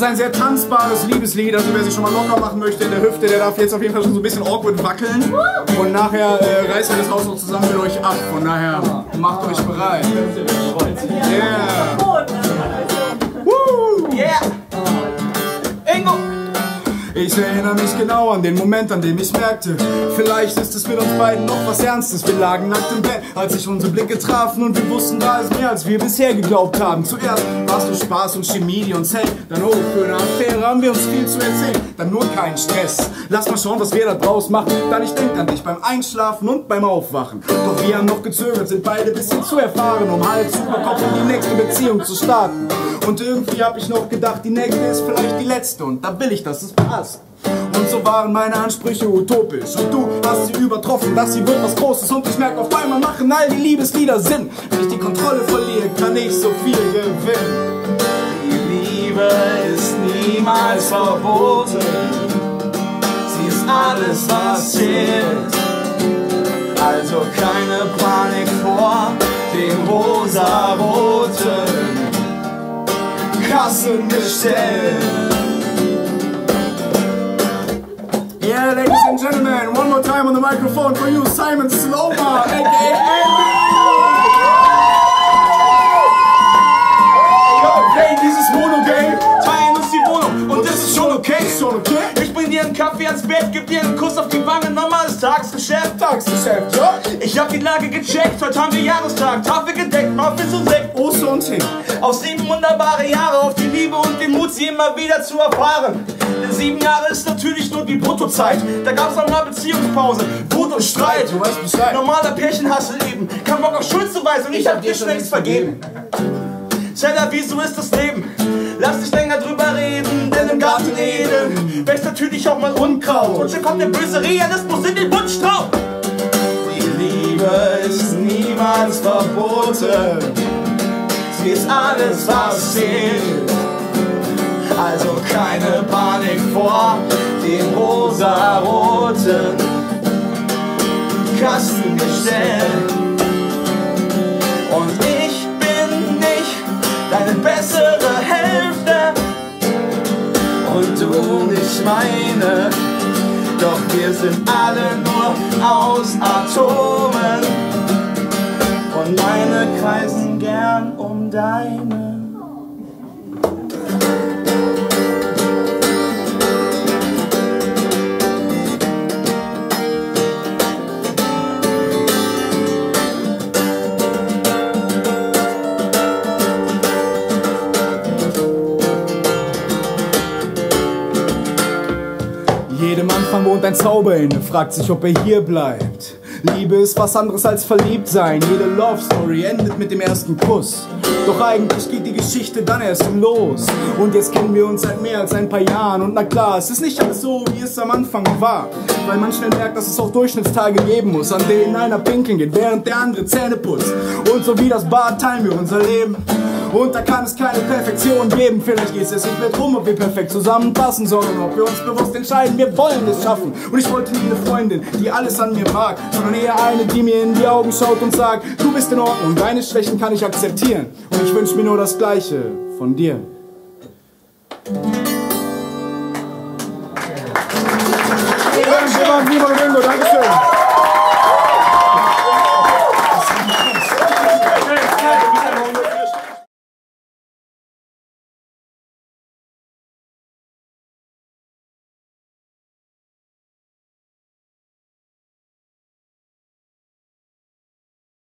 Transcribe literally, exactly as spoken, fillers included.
ein sehr tanzbares Liebeslied, also wer sich schon mal locker machen möchte in der Hüfte, der darf jetzt auf jeden Fall schon so ein bisschen awkward wackeln. Und nachher äh, reißt ihr das Haus noch zusammen mit euch ab, von daher macht euch bereit. Yeah! Woo! Yeah! Ingo! Ich erinnere mich genau an den Moment, an dem ich merkte, vielleicht ist es mit uns beiden noch was Ernstes. Wir lagen nackt im Bett, als sich unsere Blicke trafen und wir wussten, da ist mehr, als wir bisher geglaubt haben. Zuerst war es nur Spaß und Chemie, die uns hält. Dann oh, für eine Affäre haben wir uns viel zu erzählen. Dann nur kein Stress. Lass mal schauen, was wir da draus machen. Dann ich denk an dich beim Einschlafen und beim Aufwachen. Doch wir haben noch gezögert, sind beide bisschen zu erfahren, um Hals über Kopf in die nächste Beziehung zu starten. Und irgendwie hab ich noch gedacht, die nächste ist vielleicht die letzte und da will ich, dass es passt. Und so waren meine Ansprüche utopisch und du hast sie übertroffen, dass sie wird was Großes und ich merke auf einmal machen all die Liebeslieder Sinn. Wenn ich die Kontrolle verliere, kann ich so viel gewinnen. Die Liebe ist niemals verboten, sie ist alles, was zählt. Also keine Panik vor dem rosaroten Kassengestell. Yeah, ladies and gentlemen, one more time on the microphone for you, Simon Sloma, aka Okay, dieses Mono-Game, teilen uns die Wohnung und das ist schon okay. schon okay? Ich bring dir einen Kaffee ans Bett, gib dir einen Kuss auf die Wange, normales Tagesgeschäft. Tagesgeschäft, ja? Ich hab die Lage gecheckt, heute haben wir Jahrestag, Tafel gedeckt, Muffins und Sekt. Oster und Tee. Auf sieben wunderbare Jahre, auf die Liebe und den Mut, sie immer wieder zu erfahren. Denn sieben Jahre ist natürlich nur die Bruttozeit. Da gab's noch mal Beziehungspause, Wut und Streit. Du weißt Bescheid. Normaler Pärchenhassel eben, kein Bock auf Schuldzuweisung, ich, ich hab dir schon längst vergeben. Zeller, wieso ist das Leben? Lass dich länger drüber reden, denn im Garten Eden wächst natürlich auch mal Unkraut. Und schon kommt der böse Realismus in den Wunschtraum. Die Liebe ist niemals verboten, sie ist alles, was zählt. Also keine Panik vor dem rosaroten Kastengestell. Und ich bin nicht deine bessere Hälfte und du nicht meine, doch wir sind alle nur aus Atomen und meine kreisen gern um deine. Jedem Anfang wohnt ein Zauber inne, fragt sich, ob er hier bleibt. Liebe ist was anderes als verliebt sein. Jede Love Story endet mit dem ersten Kuss. Doch eigentlich geht die Geschichte dann erst los. Und jetzt kennen wir uns seit mehr als ein paar Jahren. Und na klar, es ist nicht alles so, wie es am Anfang war. Weil man schnell merkt, dass es auch Durchschnittstage geben muss, an denen einer pinkeln geht, während der andere Zähne putzt. Und so wie das Bad teilen wir unser Leben. Und da kann es keine Perfektion geben. Vielleicht geht es jetzt nicht mehr drum, ob wir perfekt zusammenpassen, sondern ob wir uns bewusst entscheiden, wir wollen es schaffen. Und ich wollte nie eine Freundin, die alles an mir mag, sondern eher eine, die mir in die Augen schaut und sagt, du bist in Ordnung, deine Schwächen kann ich akzeptieren. Und ich wünsche mir nur das Gleiche von dir. Vielen Dank,